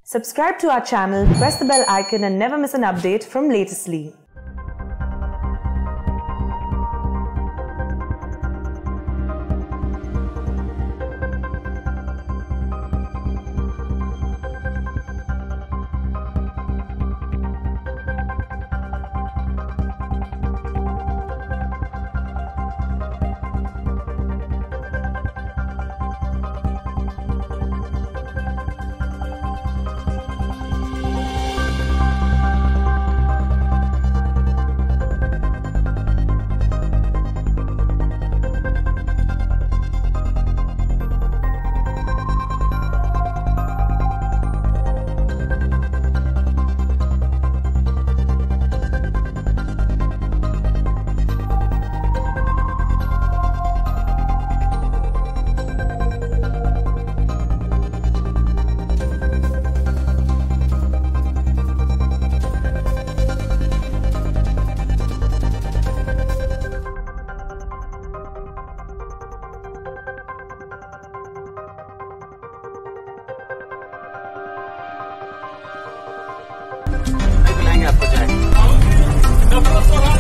Subscribe to our channel, press the bell icon and never miss an update from Latestly. आपको जाए